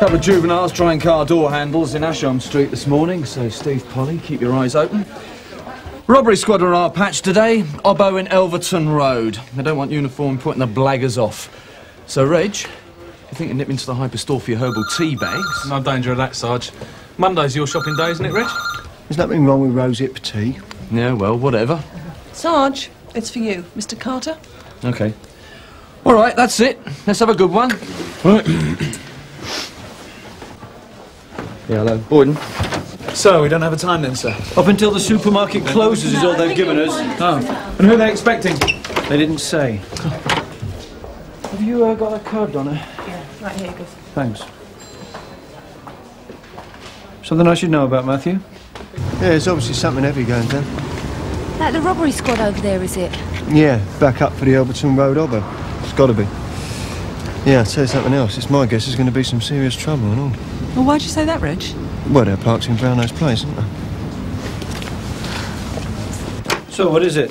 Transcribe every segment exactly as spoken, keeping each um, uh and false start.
couple of juveniles trying car door handles in Ashholm Street this morning, so Steve, Polly, keep your eyes open. Robbery squad are on our patch today, Obbo in Elverton Road. They don't want uniform putting the blaggers off. So, Reg, you think you nip into the Hyperstorphia herbal tea bags? No danger of that, Sarge. Monday's your shopping day, isn't it, Reg? There's nothing wrong with rosehip tea. Yeah, well, whatever. Sarge, it's for you, Mister Carter. OK. All right, that's it. Let's have a good one. Right. Yeah, hello. Boyden. So, we don't have a time then, sir? Up until the supermarket closes is all they've given us. Oh. And who are they expecting? They didn't say. Have you uh, got a card, Donna? Yeah, right here, goes. Thanks. Something I should know about Matthew? Yeah, there's obviously something heavy going down. That the robbery squad over there, is it? Yeah, back up for the Elverton Road Obbo. It's got to be. Yeah, I'll tell you something else. It's my guess there's going to be some serious trouble and all. Well, why'd you say that, Reg? Well, they're parked in Brownow's place, aren't they? So, what is it?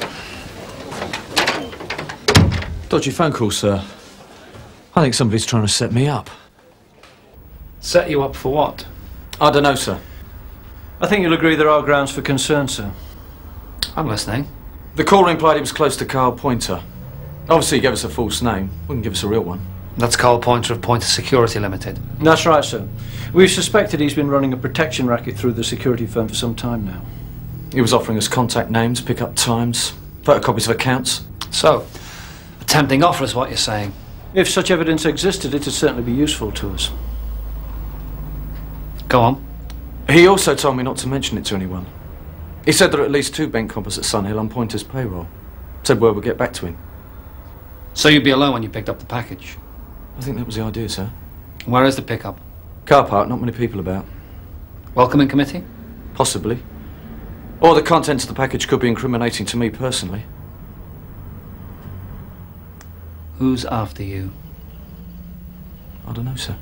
Dodgy phone call, sir. I think somebody's trying to set me up. Set you up for what? I don't know, sir. I think you'll agree there are grounds for concern, sir. I'm listening. The caller implied he was close to Carl Pointer. Obviously, he gave us a false name. Wouldn't give us a real one. That's Carl Pointer of Pointer Security Limited. That's right, sir. We've suspected he's been running a protection racket through the security firm for some time now. He was offering us contact names, pick-up times, photocopies of accounts. So, a tempting offer is what you're saying. If such evidence existed, it'd certainly be useful to us. Go on. He also told me not to mention it to anyone. He said there are at least two bank coppers at Sunhill on Pointer's payroll. Said word would get back to him. So you'd be alone when you picked up the package? I think that was the idea, sir. Where is the pickup? Car park, not many people about. Welcoming committee? Possibly. Or the contents of the package could be incriminating to me personally. Who's after you? I don't know, sir.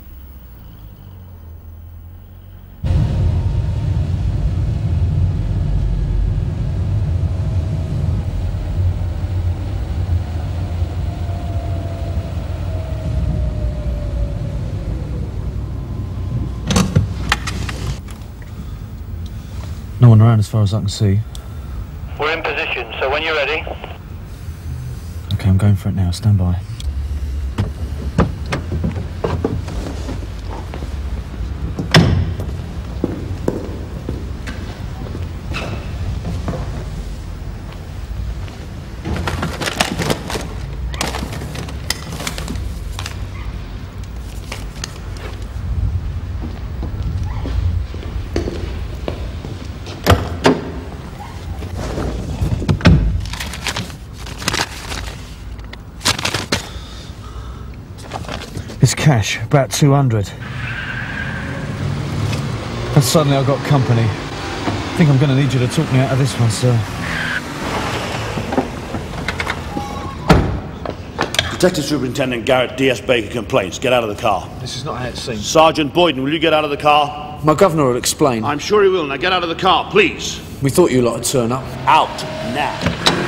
No one around as far as I can see. We're in position, so when you're ready. OK, I'm going for it now. Stand by. It's cash, about two hundred. And suddenly I've got company. I think I'm going to need you to talk me out of this one, sir. Detective Superintendent Garrett D S Baker complains. Get out of the car. This is not how it seems. Sergeant Boyden, will you get out of the car? My governor will explain. I'm sure he will. Now get out of the car, please. We thought you lot would turn up. Out now.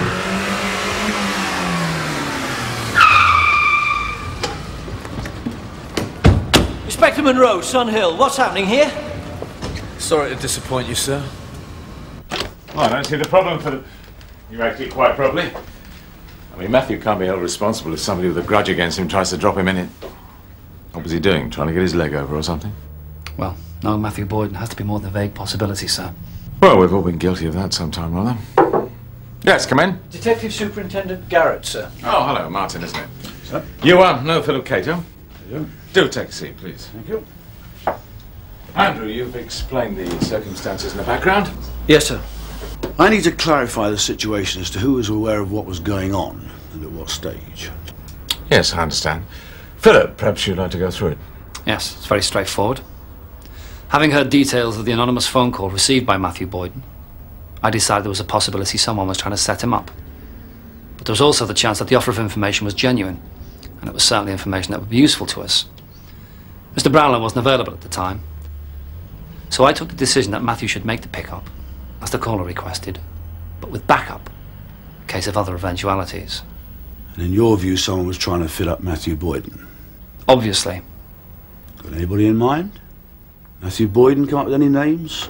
Inspector Monroe, Sunhill, what's happening here? Sorry to disappoint you, sir. Well, I don't see the problem, Philip. You acted quite properly. I mean, Matthew can't be held responsible if somebody with a grudge against him tries to drop him in it. What was he doing? Trying to get his leg over or something? Well, knowing Matthew Boyden has to be more than a vague possibility, sir. Well, we've all been guilty of that sometime or other. Yes, come in. Detective Superintendent Garrett, sir. Oh, hello, Martin, isn't it? Sir? You are? No, Philip Cato. You? Do take a seat, please. Thank you. Andrew, you've explained the circumstances in the background. Yes, sir. I need to clarify the situation as to who was aware of what was going on and at what stage. Yes, I understand. Philip, perhaps you'd like to go through it. Yes, it's very straightforward. Having heard details of the anonymous phone call received by Matthew Boyden, I decided there was a possibility someone was trying to set him up. But there was also the chance that the offer of information was genuine, and it was certainly information that would be useful to us. Mister Brownlow wasn't available at the time, so I took the decision that Matthew should make the pickup, as the caller requested, but with backup, in case of other eventualities. And in your view, someone was trying to fit up Matthew Boyden? Obviously. Got anybody in mind? Matthew Boyden come up with any names?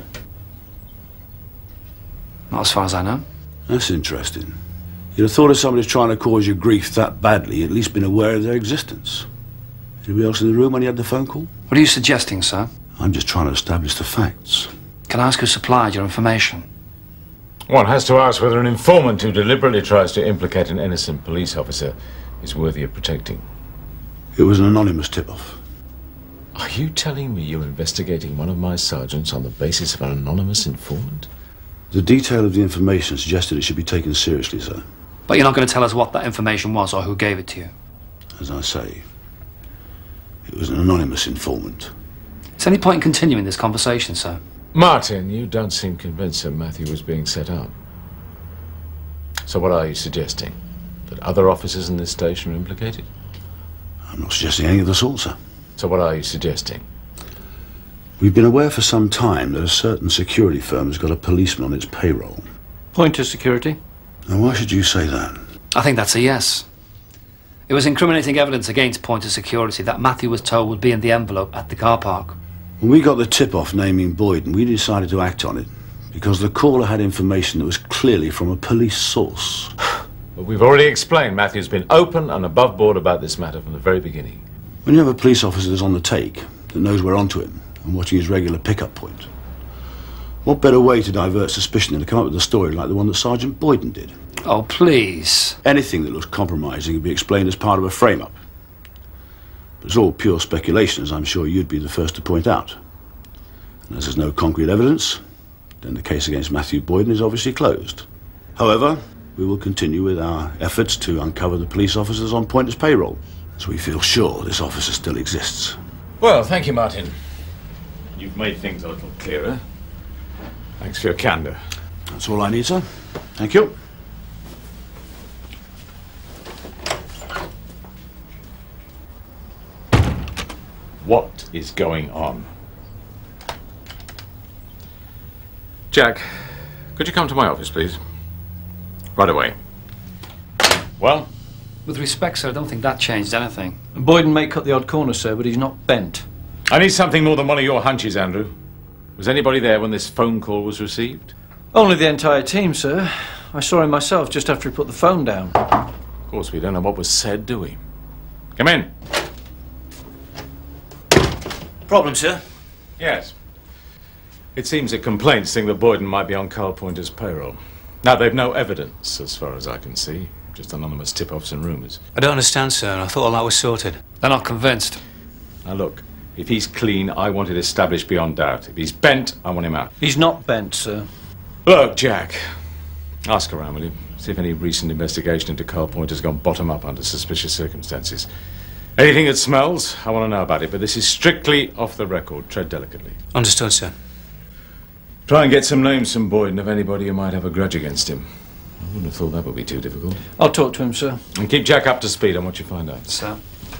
Not as far as I know. That's interesting. You'd have thought if somebody's trying to cause you grief that badly, you'd at least been aware of their existence. Anybody else in the room when you had the phone call? What are you suggesting, sir? I'm just trying to establish the facts. Can I ask who supplied your information? One has to ask whether an informant who deliberately tries to implicate an innocent police officer is worthy of protecting. It was an anonymous tip-off. Are you telling me you're investigating one of my sergeants on the basis of an anonymous informant? The detail of the information suggested it should be taken seriously, sir. But you're not going to tell us what that information was or who gave it to you? As I say, it was an anonymous informant. Is there any point in continuing this conversation, sir? Martin, you don't seem convinced that Matthew was being set up. So what are you suggesting? That other officers in this station are implicated? I'm not suggesting any of the sort, sir. So what are you suggesting? We've been aware for some time that a certain security firm has got a policeman on its payroll. Pointer Security? Now, why should you say that? I think that's a yes. It was incriminating evidence against Pointer Security that Matthew was told would be in the envelope at the car park. When we got the tip-off naming Boyden, we decided to act on it because the caller had information that was clearly from a police source. But we've already explained Matthew's been open and above board about this matter from the very beginning. When you have a police officer that's on the take, that knows we're onto him, and watching his regular pickup point, what better way to divert suspicion than to come up with a story like the one that Sergeant Boyden did? Oh, please. Anything that looks compromising can be explained as part of a frame-up. But it's all pure speculation, as I'm sure you'd be the first to point out. And as there's no concrete evidence, then the case against Matthew Boyden is obviously closed. However, we will continue with our efforts to uncover the police officers on Pointer's payroll, so we feel sure this officer still exists. Well, thank you, Martin. You've made things a little clearer. Thanks for your candour. That's all I need, sir. Thank you. What is going on? Jack, could you come to my office, please? Right away. Well? With respect, sir, I don't think that changed anything. Boyden may cut the odd corner, sir, but he's not bent. I need something more than one of your hunches, Andrew. Was anybody there when this phone call was received? Only the entire team, sir. I saw him myself just after he put the phone down. Of course, we don't know what was said, do we? Come in. Problem, sir? Yes. It seems a complaint saying that Boyden might be on Carl Pointer's payroll. Now, they've no evidence, as far as I can see. Just anonymous tip-offs and rumours. I don't understand, sir. I thought all that was sorted. They're not convinced. Now, look. If he's clean, I want it established beyond doubt. If he's bent, I want him out. He's not bent, sir. Look, Jack. Ask around, will you? See if any recent investigation into Carl Pointer's gone bottom up under suspicious circumstances. Anything that smells, I want to know about it. But this is strictly off the record. Tread delicately. Understood, sir. Try and get some names from Boyden of anybody who might have a grudge against him. I wouldn't have thought that would be too difficult. I'll talk to him, sir. And keep Jack up to speed on what you find out. Sir?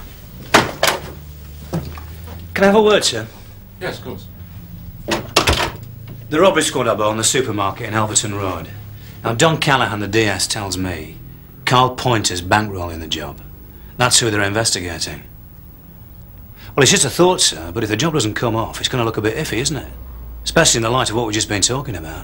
Can I have a word, sir? Yes, of course. The robbery squad are on the supermarket in Elverton Road. Now, Don Callahan, the D S, tells me Carl Pointer's bankrolling the job. That's who they're investigating. Well, it's just a thought, sir, but if the job doesn't come off, it's going to look a bit iffy, isn't it? Especially in the light of what we've just been talking about.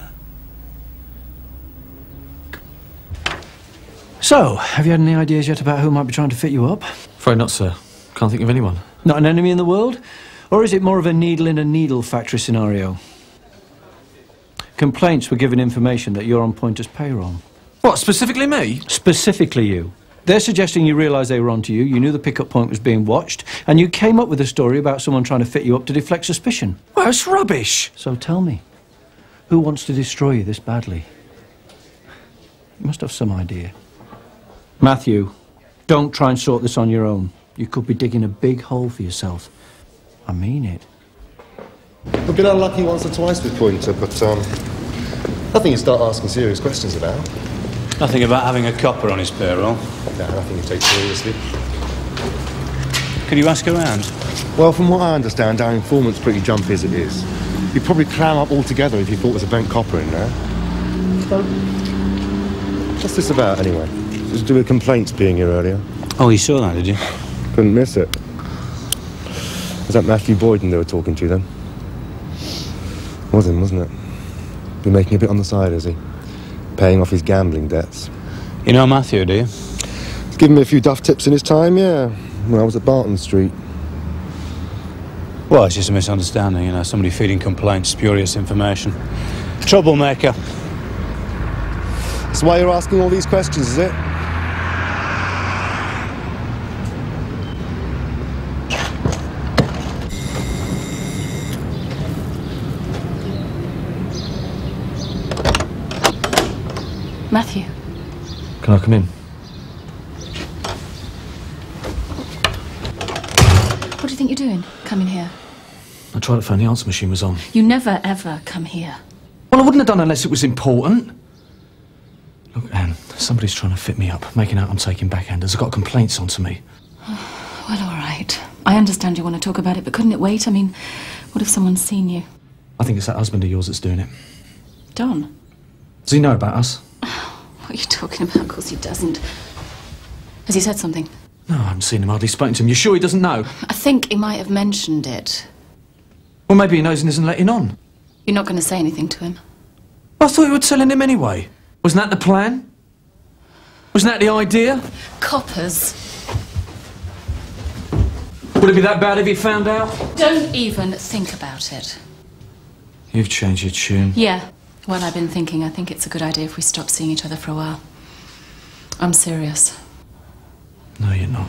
So, have you had any ideas yet about who might be trying to fit you up? Afraid not, sir. Can't think of anyone. Not an enemy in the world? Or is it more of a needle in a needle factory scenario? Complaints were given information that you're on Pointer's payroll. What, specifically me? Specifically you. They're suggesting you realised they were onto you, you knew the pickup point was being watched, and you came up with a story about someone trying to fit you up to deflect suspicion. Well, it's rubbish. So tell me, who wants to destroy you this badly? You must have some idea. Matthew, don't try and sort this on your own. You could be digging a big hole for yourself. I mean it. I've been unlucky once or twice with Pointer, but um, nothing you start asking serious questions about. Nothing about having a copper on his payroll. No, nothing you take seriously. Could you ask around? Well, from what I understand, our informant's pretty jumpy as it is. You'd probably clam up altogether if you thought there was a bent copper in there. So, what's this about, anyway? It was to do with complaints being here earlier. Oh, you saw that, did you? Couldn't miss it. Was that Matthew Boyden they were talking to then? Was him, wasn't it? Been making a bit on the side, has he? Paying off his gambling debts. You know Matthew, do you? He's given me a few duff tips in his time, yeah. When I was at Barton Street. Well, it's just a misunderstanding, you know, somebody feeding complaints, spurious information. Troublemaker. That's why you're asking all these questions, is it? Matthew. Can I come in? What do you think you're doing, coming here? I tried to phone the answer machine was on. You never, ever come here. Well, I wouldn't have done unless it was important. Look, Anne, somebody's trying to fit me up, making out I'm taking backhanders. I've got complaints onto me. Well, all right. I understand you want to talk about it, but couldn't it wait? I mean, what if someone's seen you? I think it's that husband of yours that's doing it. Don? Does he know about us? What are you talking about? Of course he doesn't. Has he said something? No, I haven't seen him, hardly spoken to him. You sure he doesn't know? I think he might have mentioned it. Well, maybe he knows and isn't letting on. You're not going to say anything to him? I thought you were telling him anyway. Wasn't that the plan? Wasn't that the idea? Coppers. Would it be that bad if he found out? Don't even think about it. You've changed your tune. Yeah. Well, I've been thinking I think it's a good idea if we stop seeing each other for a while. I'm serious. No, you're not.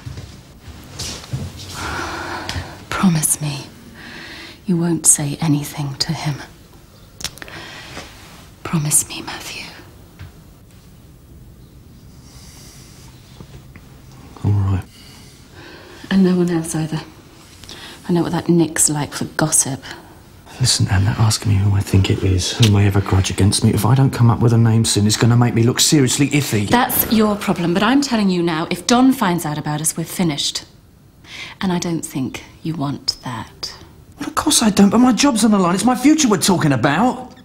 Promise me you won't say anything to him. Promise me, Matthew. All right. And no one else either. I know what that Nick's like for gossip. Listen, Anne, they're asking me who I think it is, who may have a grudge against me. If I don't come up with a name soon, it's going to make me look seriously iffy. That's your problem, but I'm telling you now, if Don finds out about us, we're finished. And I don't think you want that. Well, of course I don't, but my job's on the line. It's my future we're talking about.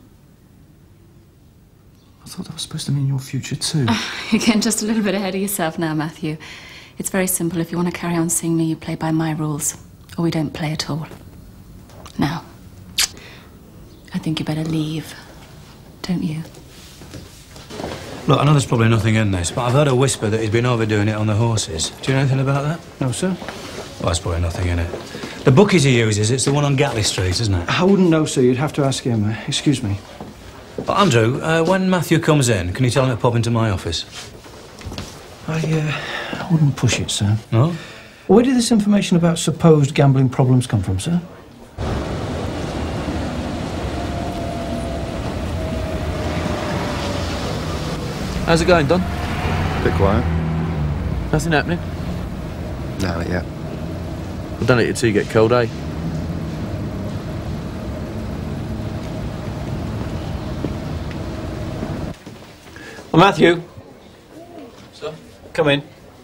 I thought that was supposed to mean your future too. Uh, you're getting just a little bit ahead of yourself now, Matthew. It's very simple. If you want to carry on seeing me, you play by my rules, or we don't play at all. Now, I think you better leave, don't you? Look, I know there's probably nothing in this, but I've heard a whisper that he's been overdoing it on the horses. Do you know anything about that? No, sir. Well, there's probably nothing in it. The bookies he uses, it's the one on Gatley Street, isn't it? I wouldn't know, sir. You'd have to ask him. Uh, excuse me. But Andrew, uh, when Matthew comes in, can you tell him to pop into my office? I, uh, I wouldn't push it, sir. No? Where did this information about supposed gambling problems come from, sir? How's it going, Don? Bit quiet. Nothing happening? No, not yet. Well, don't let your tea get cold, eh? Well, Matthew. Sir? Come in.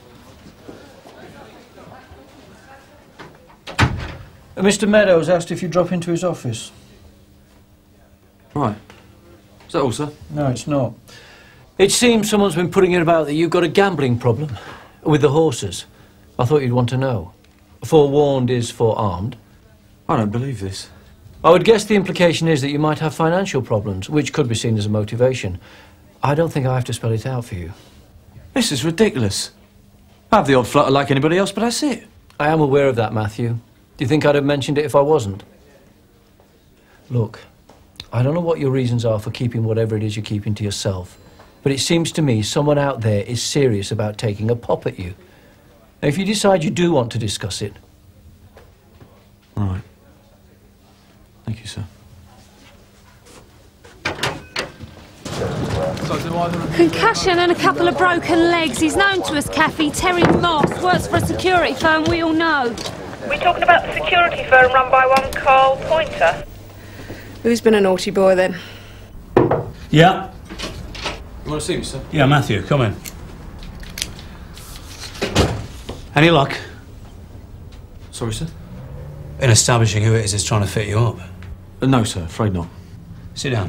Uh, Mister Meadows asked if you drop into his office. Right. Is that all, sir? No, it's not. It seems someone's been putting it about that you've got a gambling problem with the horses. I thought you'd want to know. Forewarned is forearmed. I don't believe this. I would guess the implication is that you might have financial problems, which could be seen as a motivation. I don't think I have to spell it out for you. This is ridiculous. I have the odd flutter like anybody else, but that's it. I am aware of that, Matthew. Do you think I'd have mentioned it if I wasn't? Look, I don't know what your reasons are for keeping whatever it is you're keeping to yourself, but it seems to me someone out there is serious about taking a pop at you. Now, if you decide you do want to discuss it... Right. Thank you, sir. Concussion and a couple of broken legs. He's known to us, Kathy. Terry Moss works for a security firm we all know. We're talking about the security firm run by one Carl Pointer. Who's been a naughty boy then? Yeah. You want to see me, sir? Yeah, Matthew, come in. Any luck? Sorry, sir? In establishing who it is that's trying to fit you up? Uh, no, sir, afraid not. Sit down.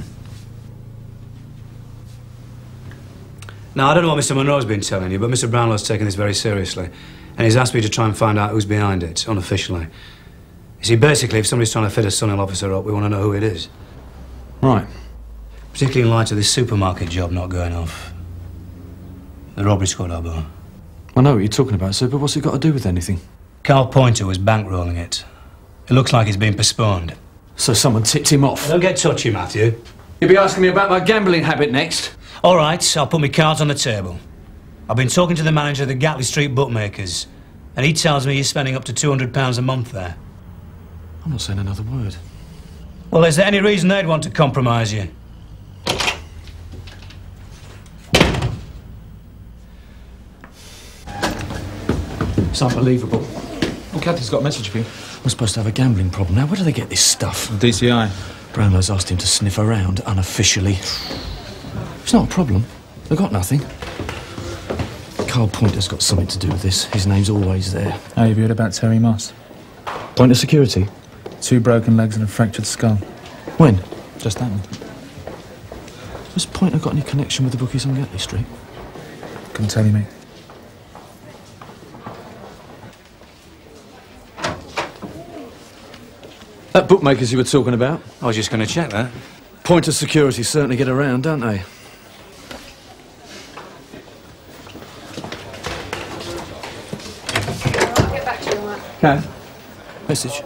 Now, I don't know what Mister Monroe's been telling you, but Mister Brownlow's taken this very seriously, and he's asked me to try and find out who's behind it, unofficially. You You see, basically, if somebody's trying to fit a Sunhill officer up, we want to know who it is. Right. Particularly in light of this supermarket job not going off. The robbery squad, Albo. I know what you're talking about, sir, but what's it got to do with anything? Carl Pointer was bankrolling it. It looks like it's been postponed. So someone tipped him off? Don't get touchy, Matthew. You'll be asking me about my gambling habit next. All right, I'll put my cards on the table. I've been talking to the manager of the Gatley Street bookmakers, and he tells me you're spending up to two hundred pounds a month there. I'm not saying another word. Well, is there any reason they'd want to compromise you? It's unbelievable. Well, Kathy's got a message for you. We're supposed to have a gambling problem now. Where do they get this stuff? D C I. Brownlow's asked him to sniff around unofficially. It's not a problem. They've got nothing. Carl Pointer's got something to do with this. His name's always there. How have you heard about Terry Moss? Pointer security? Two broken legs and a fractured skull. When? Just that one. Has Pointer got any connection with the bookies on Gatley Street? Couldn't tell you, mate. That bookmakers you were talking about? I was just going to check that. Pointer security certainly get around, don't they? I'll get back to you on that. Kath? Message.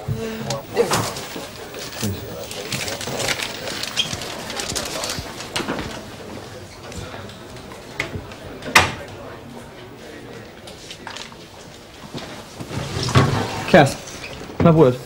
Kath, can I have a word?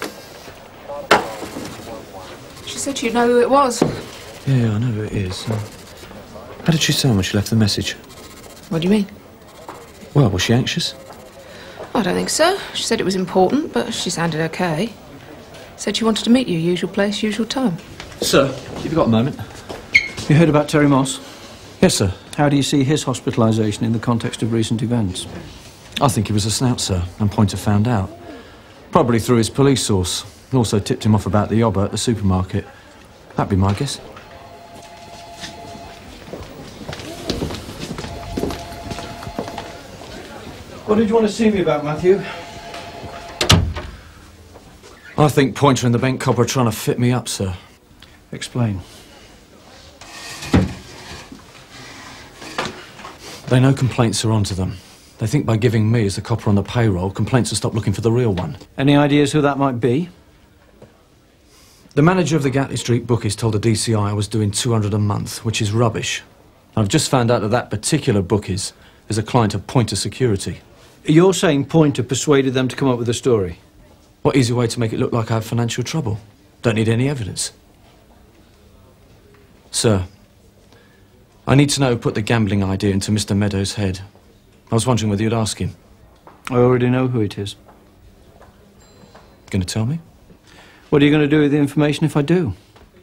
She said you'd know who it was. Yeah, I know who it is. Uh, how did she sound when she left the message? What do you mean? Well, was she anxious? I don't think so. She said it was important, but she sounded okay. Said she wanted to meet you, usual place, usual time. Sir, have you got a moment? You heard about Terry Moss? Yes, sir. How do you see his hospitalisation in the context of recent events? I think he was a snout, sir, and Pointer found out. Probably through his police source. Also tipped him off about the yobber at the supermarket. That'd be my guess. What did you want to see me about, Matthew? I think Pointer and the bank cop are trying to fit me up, sir. Explain. They know complaints are onto them. They think by giving me as the copper on the payroll, complaints will stop looking for the real one. Any ideas who that might be? The manager of the Gatley Street bookies told the D C I I was doing two hundred a month, which is rubbish. I've just found out that that particular bookies is a client of Pointer Security. You're saying Pointer persuaded them to come up with a story? What easy way to make it look like I have financial trouble? Don't need any evidence. Sir, I need to know who put the gambling idea into Mister Meadows' head. I was wondering whether you'd ask him. I already know who it is. Going to tell me? What are you going to do with the information if I do?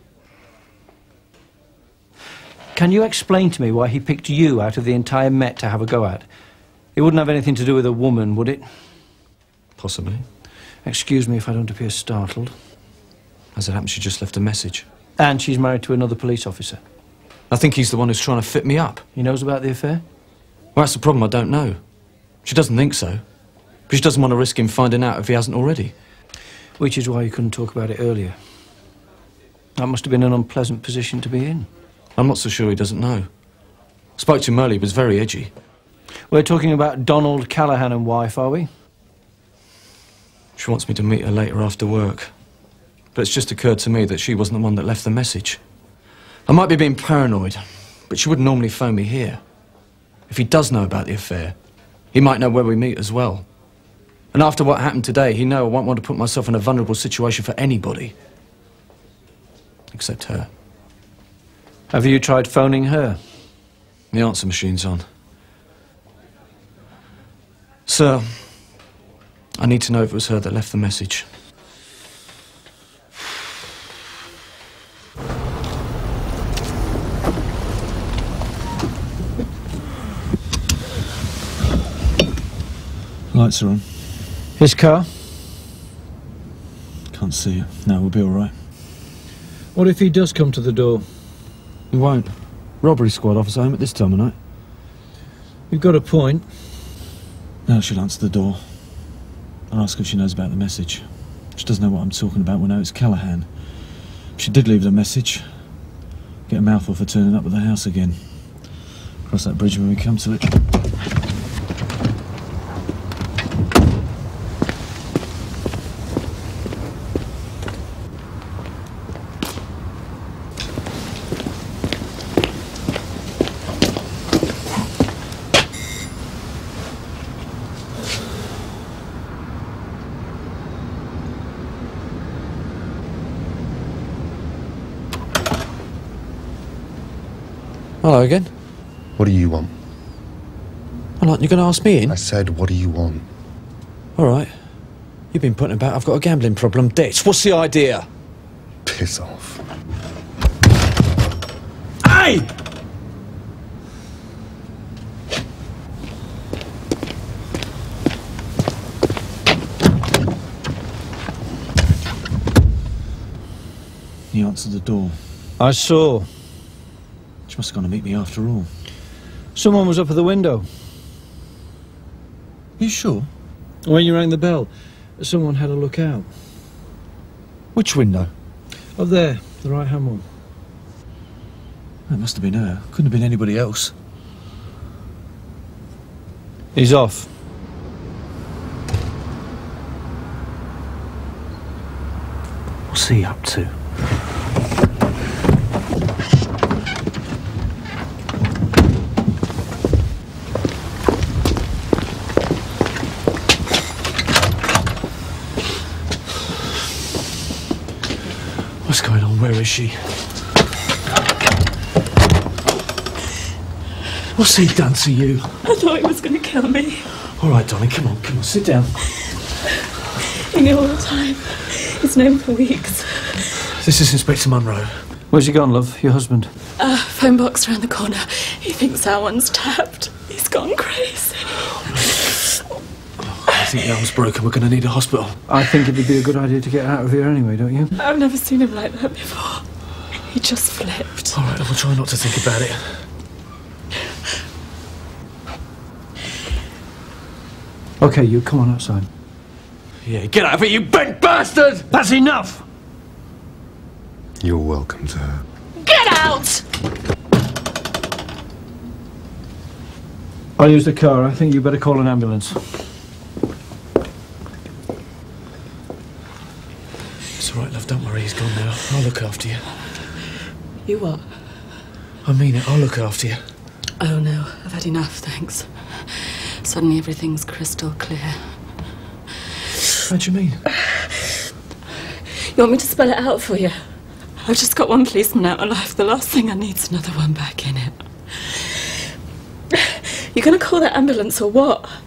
Can you explain to me why he picked you out of the entire Met to have a go at? It wouldn't have anything to do with a woman, would it? Possibly. Excuse me if I don't appear startled. As it happens, she just left a message. And she's married to another police officer. I think he's the one who's trying to fit me up. He knows about the affair? Well, that's the problem, I don't know. She doesn't think so. But she doesn't want to risk him finding out if he hasn't already. Which is why you couldn't talk about it earlier. That must have been an unpleasant position to be in. I'm not so sure he doesn't know. Spoke to him earlier, he was very edgy. We're talking about Donald Callahan and wife, are we? She wants me to meet her later after work. But it's just occurred to me that she wasn't the one that left the message. I might be being paranoid, but she wouldn't normally phone me here. If he does know about the affair, he might know where we meet as well. And after what happened today, he know I won't want to put myself in a vulnerable situation for anybody. Except her. Have you tried phoning her? The answer machine's on. Sir, I need to know if it was her that left the message. Lights are on. His car? Can't see it. No, we'll be all right. What if he does come to the door? He won't. Robbery squad officer home at this time of night. You've got a point. No, she'll answer the door. I'll ask if she knows about the message. She doesn't know what I'm talking about. We know it's Callahan. She did leave a message. Get a mouthful for turning up at the house again. Cross that bridge when we come to it. Hello again. What do you want? Well, aren't you going to ask me in? I said, what do you want? All right. You've been putting about I've got a gambling problem. Debts. What's the idea? Piss off. Hey! He answered the door. I saw. She must have gone to meet me after all. Someone was up at the window. You sure? When you rang the bell, someone had a look out. Which window? Up there, the right-hand one. That must have been her. Couldn't have been anybody else. He's off. What's he up to? What's going on? Where is she? What's he done to you? I thought he was going to kill me. All right, darling, come on, come on, sit down. He knew all the time. He's known for weeks. This is Inspector Munro. Where's he gone, love? Your husband? Uh, phone box round the corner. He thinks our one's tapped. He's gone crazy. I think the arm's broken. We're going to need a hospital. I think it'd be a good idea to get out of here anyway, don't you? I've never seen him like that before. He just flipped. All right, we'll try not to think about it. OK, you come on outside. Yeah, get out of here, you bent bastard! That's enough! You're welcome to her. Get out! I'll use the car. I think you better call an ambulance. It's all right, love. Don't worry. He's gone now. I'll look after you. You what? I mean it. I'll look after you. Oh, no. I've had enough, thanks. Suddenly everything's crystal clear. What do you mean? You want me to spell it out for you? I've just got one policeman out of life. The last thing I need is another one back in it. You gonna call that ambulance or what?